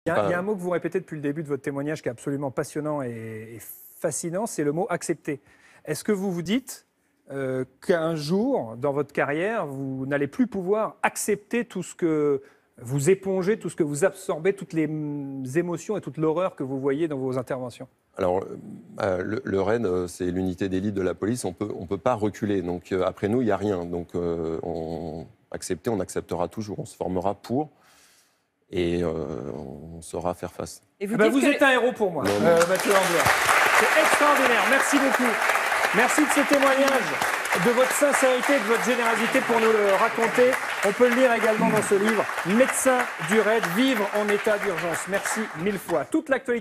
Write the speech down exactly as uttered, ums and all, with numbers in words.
Il y, a, il y a un mot que vous répétez depuis le début de votre témoignage qui est absolument passionnant et, et fascinant, c'est le mot « accepter ». Est-ce que vous vous dites euh, qu'un jour, dans votre carrière, vous n'allez plus pouvoir accepter tout ce que vous épongez, tout ce que vous absorbez, toutes les émotions et toute l'horreur que vous voyez dans vos interventions? Alors, euh, le, le R E N, c'est l'unité d'élite de la police, on peut, on peut pas reculer. Donc, euh, après nous, il n'y a rien. Donc, euh, on, accepter, on acceptera toujours. On se formera pour et euh, on saura faire face. Et vous, eh ben vous êtes un héros pour moi, non, euh, Mathieu Langlois. C'est extraordinaire. Merci beaucoup. Merci de ce témoignage, de votre sincérité, de votre générosité pour nous le raconter. On peut le lire également dans ce livre, Médecin du raid, vivre en état d'urgence. Merci mille fois. Toute l'actualité.